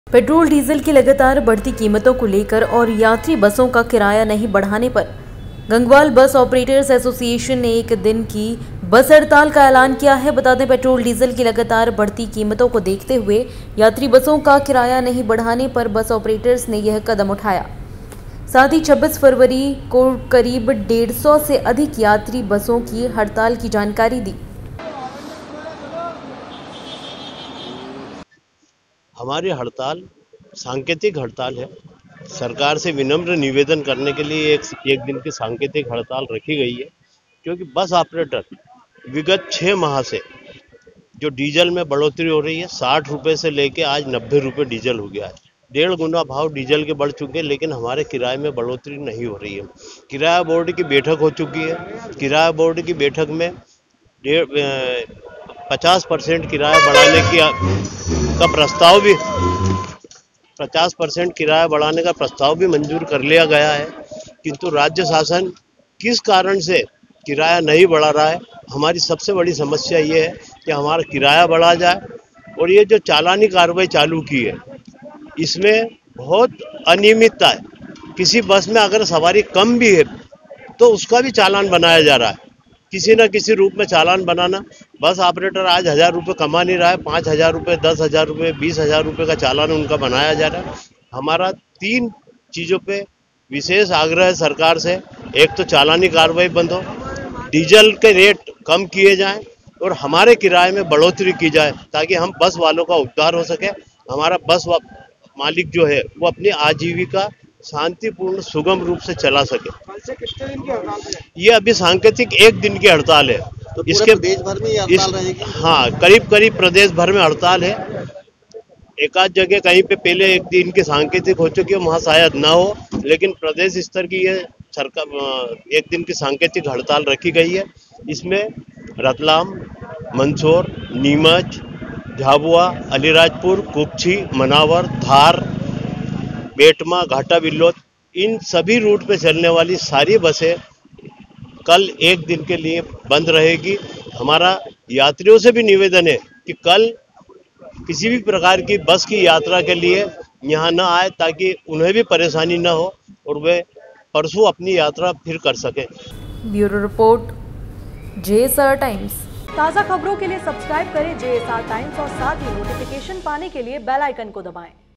Petrol diesel की लगातार बढ़ती कीमतों को लेकर और यात्री बसों का किराया नहीं बढ़ाने पर गंगवाल बस ऑपरेटर्स एसोसिएशन ने एक दिन की बस हड़ताल का ऐलान किया है। बता दें, पेट्रोल डीजल की लगातार बढ़ती कीमतों को देखते हुए यात्री बसों का किराया नहीं बढ़ाने पर बस ऑपरेटर्स ने यह कदम उठाया। साथ ही 26 फरवरी को करीब 150 से अधिक यात्री बसों की हड़ताल की जानकारी दी। हमारी हड़ताल सांकेतिक हड़ताल है। सरकार से विनम्र निवेदन करने के लिए एक दिन की सांकेतिक हड़ताल रखी गई है, क्योंकि बस ऑपरेटर विगत 6 माह से जो डीजल में बढ़ोतरी हो रही है, 60 रुपये से लेके आज 90 रुपये डीजल हो गया है। 1.5 गुना भाव डीजल के बढ़ चुके हैं, लेकिन हमारे किराए में बढ़ोतरी नहीं हो रही है। किराया बोर्ड की बैठक हो चुकी है। किराया बोर्ड की बैठक में 50% किराया बढ़ाने का प्रस्ताव भी 50% किराया बढ़ाने का प्रस्ताव भी मंजूर कर लिया गया है, किंतु राज्य शासन किस कारण से किराया नहीं बढ़ा रहा है। हमारी सबसे बड़ी समस्या ये है कि हमारा किराया बढ़ा जाए, और ये जो चालानी कार्रवाई चालू की है इसमें बहुत अनियमितता है। किसी बस में अगर सवारी कम भी है तो उसका भी चालान बनाया जा रहा है, किसी न किसी रूप में चालान बनाना। बस ऑपरेटर आज 1000 रुपये कमा नहीं रहा है, 5000 रुपये, 10,000 रुपये, 20,000 रुपये का चालान उनका बनाया जा रहा है। हमारा 3 चीज़ों पे विशेष आग्रह है सरकार से। एक तो चालानी कार्रवाई बंद हो, डीजल के रेट कम किए जाएं और हमारे किराए में बढ़ोतरी की जाए, ताकि हम बस वालों का उद्धार हो सके। हमारा बस मालिक जो है वो अपनी आजीविका शांतिपूर्ण सुगम रूप से चला सके। कितने दिन की हड़ताल है? ये अभी सांकेतिक 1 दिन की हड़ताल है। तो इसके प्रदेश भर में ये हड़ताल रहेगी? हाँ, करीब प्रदेश भर में हड़ताल है। एक आध जगह कहीं पे पहले 1 दिन की सांकेतिक हो चुकी है, वहाँ शायद ना हो, लेकिन प्रदेश स्तर की ये सरकार 1 दिन की सांकेतिक हड़ताल रखी गई है। इसमें रतलाम, मंदसौर, नीमच, झाबुआ, अलीराजपुर, कुक्षी, मनावर, धार, बेटमा, घाटा बिल्लोद, इन सभी रूट पे चलने वाली सारी बसें कल 1 दिन के लिए बंद रहेगी। हमारा यात्रियों से भी निवेदन है कि कल किसी भी प्रकार की बस की यात्रा के लिए यहाँ न आए, ताकि उन्हें भी परेशानी न हो और वे परसों अपनी यात्रा फिर कर सकें। Bureau report, JSR times. ताज़ा खबरों के लिए सब्सक्राइब करें JSR टाइम्स और साथ ही नोटिफिकेशन पाने के लिए बेल आइकन को दबाएं।